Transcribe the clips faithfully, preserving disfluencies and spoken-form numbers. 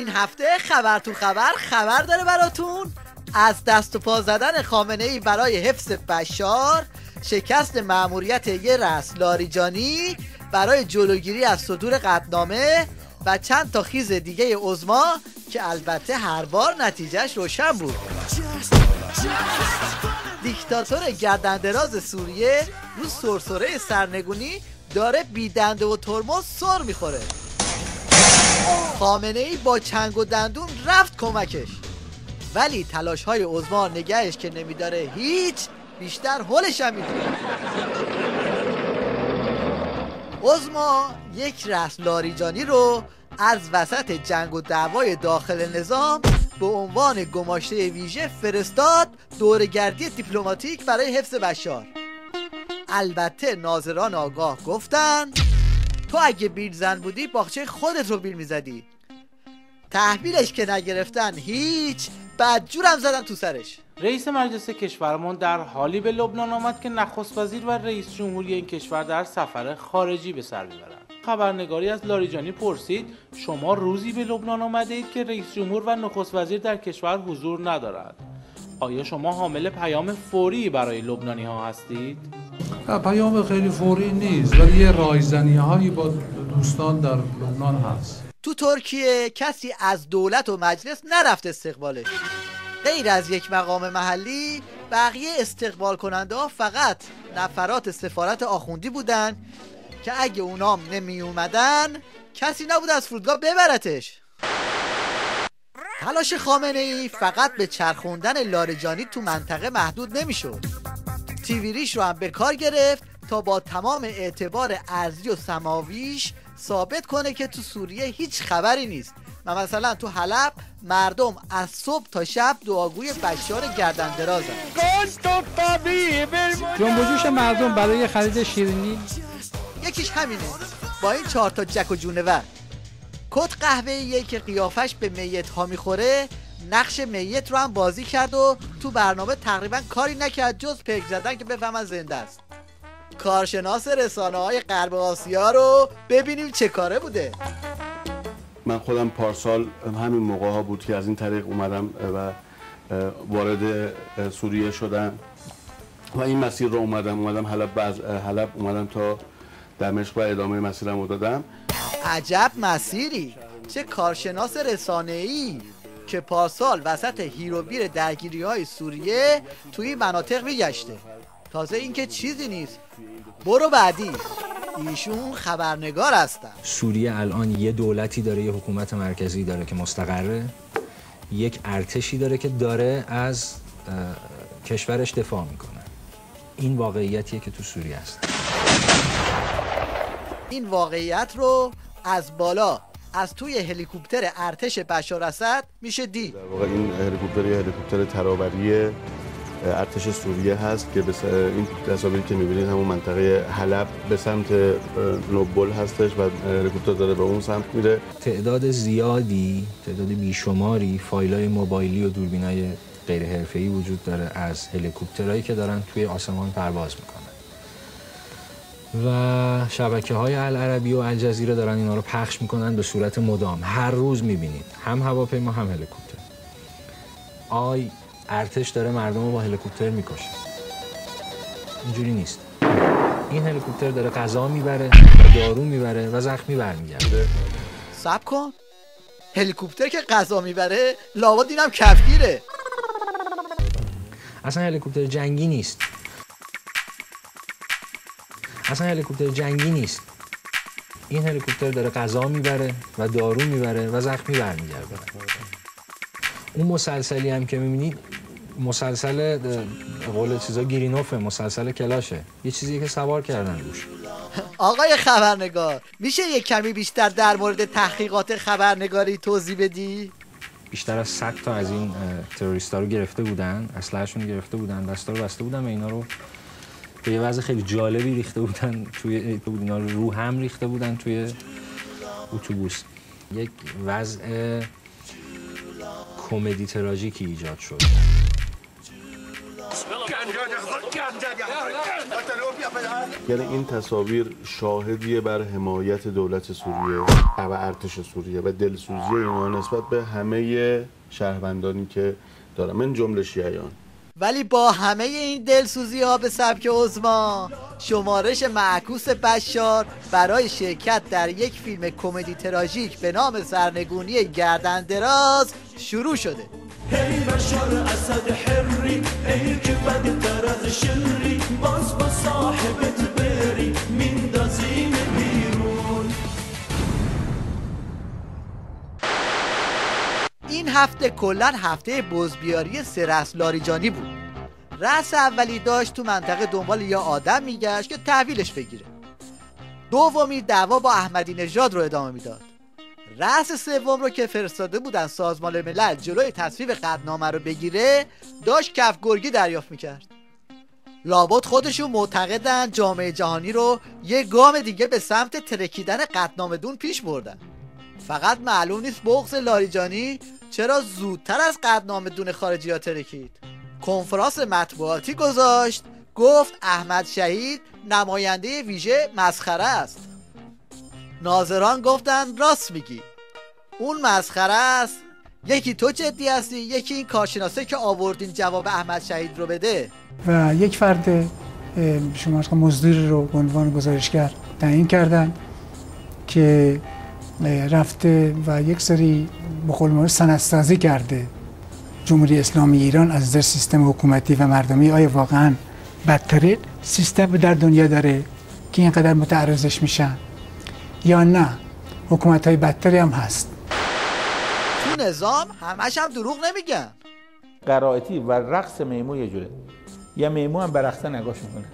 این هفته خبر تو خبر خبر داره براتون از دست و پا زدن خامنه‌ای برای حفظ بشار، شکست مأموریت یه رأس لاریجانی برای جلوگیری از صدور قطعنامه و چند تا خیز دیگه عظما که البته هر بار نتیجهش روشن بود. دیکتاتور گردندراز سوریه رو سرسره سرنگونی داره بی دنده و ترمز سر میخوره. خامنه‌ای با چنگ و دندون رفت کمکش، ولی تلاش های عظما نگهش که نمیداره هیچ، بیشتر هولش هم میدونه. عظما یک رأس لاریجانی رو از وسط جنگ و دعوای داخل نظام به عنوان گماشته ویژه فرستاد دوره‌گردی دیپلماتیک برای حفظ بشار. البته ناظران آگاه گفتن تو اگه بیل زن بودی باغچه خودت رو بیل میزدی. تحویلش که نگرفتن هیچ، بدجورم زدن تو سرش. رئیس مجلس کشورمان در حالی به لبنان آمد که نخست وزیر و رئیس جمهوری این کشور در سفر خارجی به سر میبرند. خبرنگاری از لاریجانی پرسید شما روزی به لبنان آمده اید که رئیس جمهور و نخست وزیر در کشور حضور ندارد. آیا شما حامل پیام فوری برای لبنانی ها هستید؟ پیام خیلی فوری نیست، ولی یه رایزنی هایی با دوستان در لبنان هست. تو ترکیه کسی از دولت و مجلس نرفت استقبالش. غیر از یک مقام محلی، بقیه استقبال کننده ها فقط نفرات سفارت آخوندی بودن که اگه اونام نمی اومدن کسی نبود از فرودگاه ببرتش. تلاش خامنه‌ای فقط به چرخوندن لاریجانی تو منطقه محدود نمیشد. تیویریش رو هم به کار گرفت تا با تمام اعتبار ارضی و سماویش ثابت کنه که تو سوریه هیچ خبری نیست و مثلا تو حلب مردم از صبح تا شب دعاگوی بشار گردندرازن. جنب و جوش مردم برای خرید شیرینی یکیش همینه با این چهار تا جک و جونور. کت قهوه‌ایه که قیافش به میت ها میخوره، نقش میت رو هم بازی کرد و تو برنامه تقریبا کاری نکرد جز پک زدن که بفهمن زنده است. کارشناس رسانه های غرب آسیا رو ببینیم چه کاره بوده. من خودم پارسال همین موقع ها بود که از این طریق اومدم و وارد سوریه شدم و این مسیر رو اومدم اومدم حلب از حلب اومدم تا دمشق و ادامه مسیرم رو دادم. عجب مسیری، چه کارشناس رسانه‌ای که پارسال وسط هیروبیر درگیری های سوریه توی مناطق میگشته. تازه این که چیزی نیست، برو بعدی. ایشون خبرنگار هستن. سوریه الان یه دولتی داره، یه حکومت مرکزی داره که مستقره، یک ارتشی داره که داره از کشورش دفاع میکنه. این واقعیتیه که تو سوریه است. این واقعیت رو از بالا از توی هلیکوپتر ارتش بشار اسد میشه دید. در واقع این هلیکوپتر یه هلیکوپتر ترابری ارتش سوریه هست که به این تصاویری که می‌بینید همون منطقه حلب به سمت نوبل هستش و هلیکوپتر داره به اون سمت میره. تعداد زیادی، تعداد بیشماری فایل‌های موبایلی و دوربینای غیر حرفه‌ای وجود داره از هلیکوپترهایی که دارن توی آسمان پرواز میکنن و شبکه‌های العربی و الجزیره دارن اینا رو پخش میکنن به صورت مدام. هر روز می‌بینید هم هواپیما هم هلیکوپتر. آی ارتش داره مردم رو با هلیکوپتر میکشه. اینجوری نیست. این هلیکوپتر داره غذا میبره و دارو میبره و زخمی برمیگرده. صبر کن، هلیکوپتر که غذا میبره لابد اینم کفگیره. اصلا هلیکوپتر جنگی نیست. اصلا هلیکوپتر جنگی نیست. این هلیکوپتر داره غذا میبره و دارو میبره و زخمی برمیگرده. اون مسلسلی هم که میبینید مسلسل قول چیزا گیرینوفه، مسلسل کلاشه، یه چیزی که سوار کردن روش. آقای خبرنگار میشه یک کمی بیشتر در مورد تحقیقات خبرنگاری توضیح بدی؟ بیشتر از صد تا از این تروریستا رو گرفته بودن، اسلحه‌شون رو گرفته بودن، دستا رو بسته بودن و اینا رو به یه وضع خیلی جالبی ریخته بودن توی اینا رو رو هم ریخته بودن توی اتوبوس. یک وضع کمدی تراژیکی ایجاد شد. یعنی این تصاویر شاهدیه بر حمایت دولت سوریه و ارتش سوریه و دلسوزی اینا نسبت به همه شهروندانی که دارن، من جمله شیعیان. ولی با همه این دلسوزی ها به سبک عثمان، شمارش معکوس بشار برای شرکت در یک فیلم کمدی تراژیک به نام سرنگونی گردن دراز شروع شده. هی بشار اسد حری ای که بدتر از شری باز با صاحبت بری میندازیم بیرون. این هفته کلن هفته بزبیاری سرس لاریجانی بود. رأس اولی داشت تو منطقه دنبال یا آدم میگشت که تحویلش بگیره. دومی دعوا با احمدی نژاد رو ادامه میداد. رأس سوم رو که فرستاده بودن سازمان ملل جلوی تصویب قطعنامه رو بگیره، داشت کف گرگی دریافت میکرد. لابد خودشون معتقدن جامعه جهانی رو یه گام دیگه به سمت ترکیدن قطعنامه دون پیش بردن. فقط معلوم نیست بغض لاریجانی چرا زودتر از قطعنامه دون خارجی ها ترکید. کنفرانس مطبوعاتی گذاشت، گفت احمد شهید نماینده ویژه مسخره است. ناظران گفتن راست میگی، اون مسخره است. یکی تو جدی هستی، یکی این کارشناسه که آوردین جواب احمد شهید رو بده. و یک فرد شما مزدور رو به عنوان گزارشگر تعیین کردن که رفته و یک سری به قول معروف سندسازی کرده جمهوری اسلامی ایران از در سیستم حکومتی و مردمی. آیا واقعا بدترین سیستم در دنیا داره که اینقدر متعرضش میشن یا نه حکومت های بدتری هم هست؟ تو نظام همش هم دروغ نمیگن. قرائتی و رقص میمو یه جوره، یه میمو هم برقصه نگاش میکنه.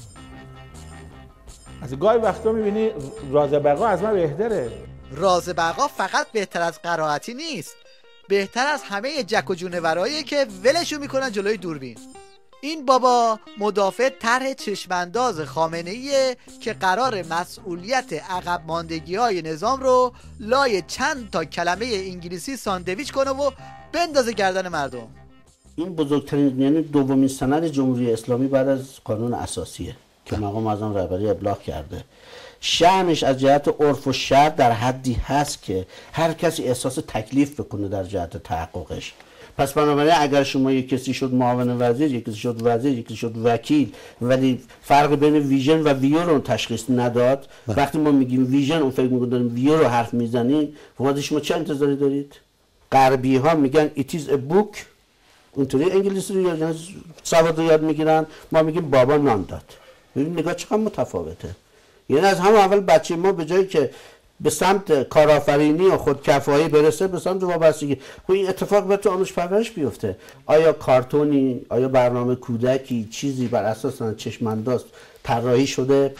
از گاهی وقتا میبینی راز بقا از من بهتره. راز بقا فقط بهتر از قرائتی نیست، بهتر از همه جک و جونورایی که ولشو میکنن جلوی دوربین. این بابا مدافع طرح چشمانداز خامنه‌ایه که قرار مسئولیت عقب ماندگی های نظام رو لای چند تا کلمه انگلیسی ساندویچ کنه و بندازه گردن مردم. این بزرگترین یعنی دومین سند جمهوری اسلامی بعد از قانون اساسیه که مقام معظم رهبری ابلاغ کرده. شأنش از جهت عرف و شرع در حدی هست که هر کسی احساس تکلیف بکنه در جهت تحققش. پس بنابراین اگر شما یک کسی شد معاون وزیر، یک کسی شد وزیر، یک کسی شد وکیل، ولی فرق بین ویژن و ویو رو تشخیص نداد، وقتی ما میگیم ویژن اون فکر میکنه داریم ویو رو حرف میزنیم، خب شما چه انتظاری دارید؟ غربی ها میگن it is a book، اونطوری انگلیسی رو یاد سواد رو یاد میگیرن، ما میگیم بابا نان داد. ببین نگاه چقدر متفاوته. یعنی از همون اول بچه ما به جایی که به سمت کارآفرینی و خودکفایی برسه به سمت وابستگی. خب این اتفاق به تو آموزش پرورش بیفته. آیا کارتونی، آیا برنامه کودکی چیزی بر اساس چشمانداز طراحی شده؟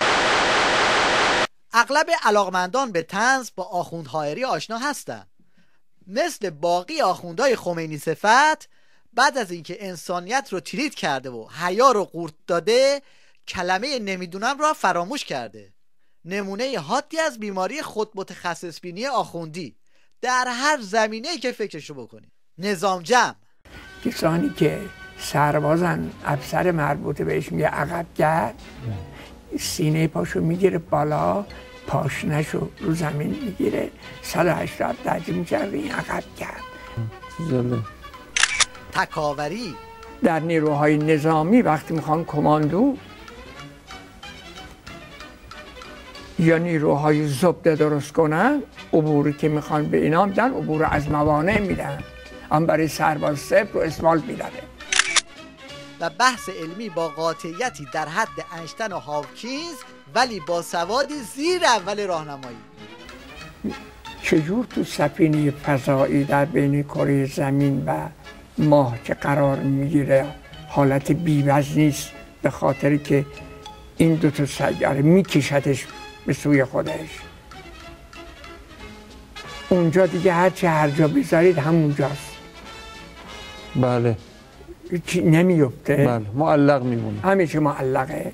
اغلب علاقمندان به طنز با آخوند حائری آشنا هستند. مثل باقی آخوندهای خمینی صفت، بعد از اینکه انسانیت رو تریت کرده و حیا رو قورت داده، کلمه نمیدونم را فراموش کرده. نمونه حادی از بیماری خود متخصص بینی آخوندی در هر زمینه‌ای که فکرشو بکنی. نظام جمع کسانی که سربازن، افسر مربوطه بهش میگه عقب گرد، سینه پاشو میگیره بالا، پاشنشو رو زمین میگیره، صد و هشتاد درجه میکرده این عقب گرد. تکاوری در نیروهای نظامی وقتی میخوان کماندو یا نیروهای زبده درست کنن، عبوری که میخوان به اینا میدن، عبور از موانع میدن، اما برای سرباز صفر رو اسمال میدنه. و بحث علمی با قاطعیتی در حد انشتن و هاوکینز، ولی با سوادی زیر اول راهنمایی. چجور تو سفینه فضایی در بین کره زمین و ماه که قرار میگیره حالت بی‌وزن نیست، به خاطر که این دو تا سیاره میکشدش به سوی خودش. اونجا دیگه هرچی هر جا بذارید همونجاست. بله. چی نمیفته. بله. معلق میمونه. همیشه معلقه.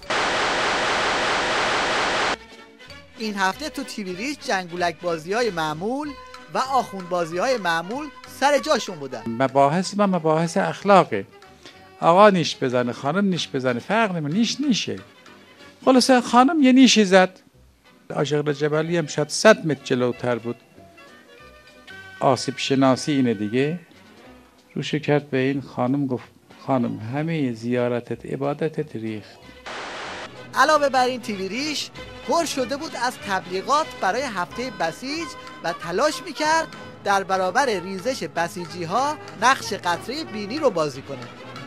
این هفته تو تیوی ریش جنگولک بازی های معمول و آخوند بازی های معمول سر جاشون بودن. مباحث و مباحث اخلاقه. آقا نیش بزنه خانم نیش بزنه فرق نمیکنه، نیش نیشه. خلاصه خانم یه نیشی زد. عاشق جبلی هم شاید صد متر جلوتر بود. آسیب شناسی اینه دیگه. روشو کرد به این خانم گفت خانم همه زیارتت عبادتت ریخت. علاوه بر این تیوی ریش پر شده بود از تبلیغات برای هفته بسیج و تلاش میکرد در برابر ریزش بسیجی ها نقش قطره بینی رو بازی کنه.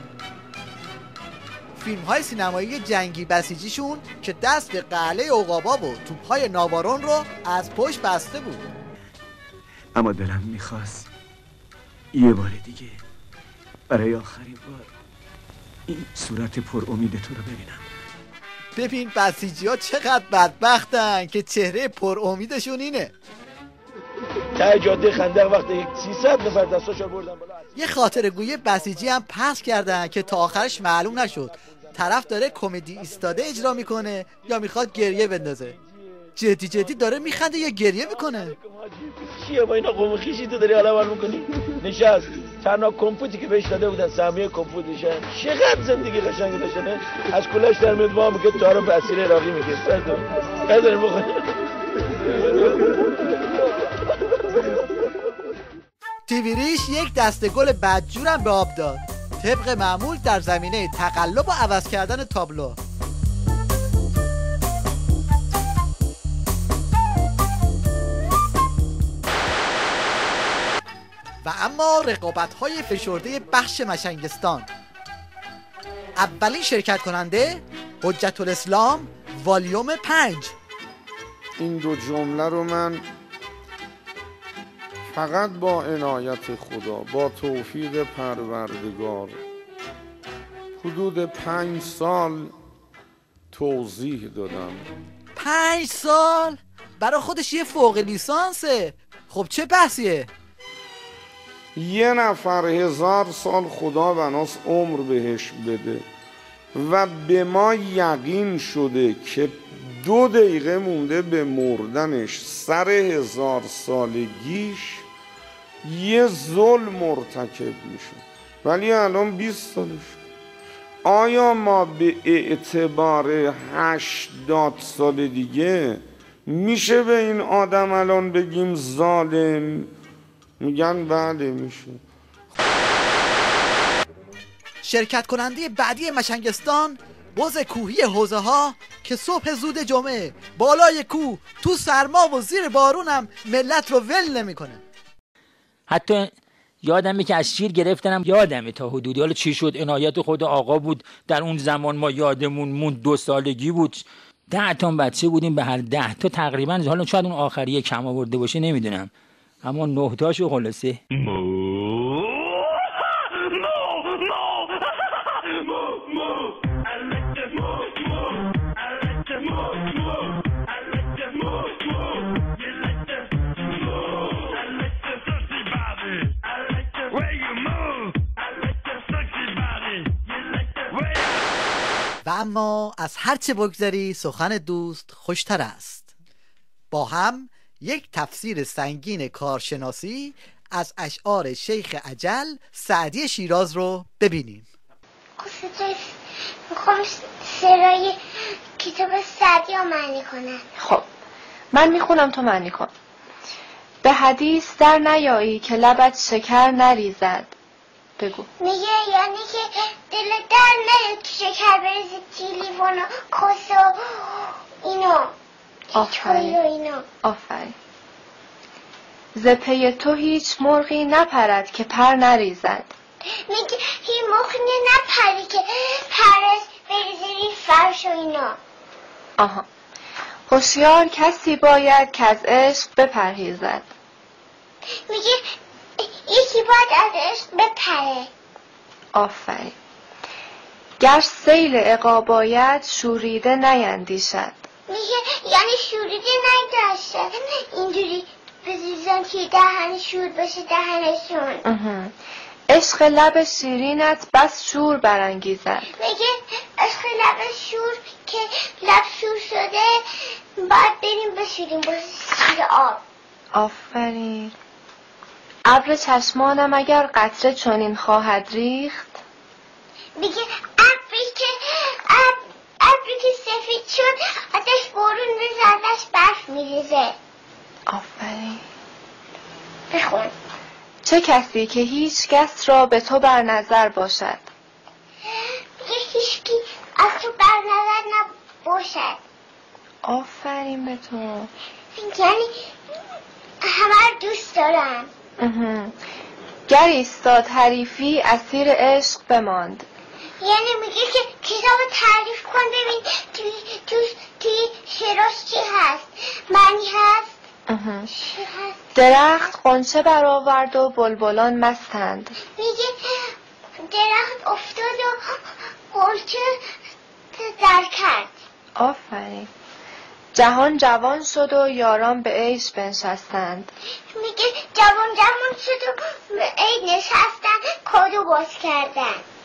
فیلم های سینمایی جنگی بسیجیشون که دست به قلعه عقابا و توپ های ناوارون رو از پشت بسته بود. اما دلم میخواست یه بار دیگه برای آخرین بار این صورت پر امید تو رو ببینم. ببین بسیجی ها چقدر بدبختن که چهره پر امیدشون اینه. ته جاده خندق وقتی سیصد نفر دستاشو بردن بالا. یه خاطره گویی بسیجی هم پخش کردن که تا آخرش معلوم نشد طرف داره کمدی ایستاده اجرا میکنه یا میخواد گریه بندازه. جدی جدی داره میخنده یا گریه میکنه. چیه با اینا قوم خیشی تو داری حالا میکنی؟ نشست تنها کمپوتی که بهش داده بودن سهمیه کمپوتشن. چقدر زندگی قشنگ داشتنه. از کلاش در میاد وام میگه تا رو به اسیر عراقی میگه. قدر بخواد. تیوی ریش یک دسته گل بدجورم به آب داد طبق معمول در زمینه تقلب و عوض کردن تابلو. و اما رقابت‌های فشرده بخش مشنگستان. اولین شرکت کننده حجت الاسلام والیوم پنج. این دو جمله رو من فقط با عنایت خدا با توفیق پروردگار حدود پنج سال توضیح دادم. پنج سال؟ برای خودش یه فوق لیسانسه. خب چه بحثیه؟ یه نفر هزار سال خدا بناس عمر بهش بده و به ما یقین شده که دو دقیقه مونده به مردنش سر هزار سالگیش یه ظلم مرتکب میشه ولی الان بیست سالش. آیا ما به اعتبار هشتاد سال دیگه میشه به این آدم الان بگیم ظالم؟ میگن بله میشه. شرکت کننده بعدی مشنگستان بز کوهی حوزه ها که صبح زود جمعه بالای کوه تو سرما و زیر بارونم ملت رو ول نمیکنه. حتی یادمه که از شیر گرفتنم یادمه تا حدودی. حالا چی شد عنایت خود آقا بود در اون زمان ما یادمون مون دو سالگی بود. ده تا بچه بودیم به هر ده تا تقریبا. حالا شاید اون آخریه کم آورده باشه نمیدونم اما نه تاشو خلاصه و اما از هرچه بگذری سخن دوست خوشتر است. با هم یک تفسیر سنگین کارشناسی از اشعار شیخ اجل سعدی شیراز رو ببینیم. میخوام سرای کتاب سعدی رو معنی کنم. خب من میخونم تو معنی کن. به حدیث در نیایی که لبت شکر نریزد. بگو. میگه یعنی که دل در نیاد که شکر بریزه تیلیفون و کس و اینو آفرین اینو. آفرین. ز پی تو هیچ مرغی نپرد که پر نریزد. میگه هیچ مرغی نپری که پرش بریزه فرش و اینا. آها. هوشیار کسی باید که از عشق بپرهیزد. میگه یکی باید از عشق بپره. آفرین. گر سیل عقاب آید شوریده نیندیشد. میگه یعنی شوریده نداشته اینجوری بزیزن که دهن شور باشه دهنشون. عشق لب شیرینت بس شور برانگیزد. میگه عشق لب شور که لب شور شده باید بریم بشوریم با شیر آب. آفرین. ابر چشمانم اگر قطره چنین خواهد ریخت. میگه ابری که اب- ابری که سفید شد ازش بارون میریزه ازش برف میریزه. آفرین. بخون. چه کسی که هیچ کس را به تو بر نظر باشد؟ میگه هیچکی از تو بر نظر نباشد. آفرین به تو. یعنی همه رو دوست دارم. اها. گر ایستاد حریفی اسیر عشق بماند. یعنی میگه که کتاب تعریف کن ببین توی توی توی شعراش چی هست، معنی هست. اها. چی هست؟ درخت غنچه برآورد و بلبلان مستند. میگه درخت افتاد و غنچه در کرد. آفرین. جهان جوان شد و یاران به عیش بنشستند. میگه جوان جوان شد و به عید نشستن کادو باز کردن.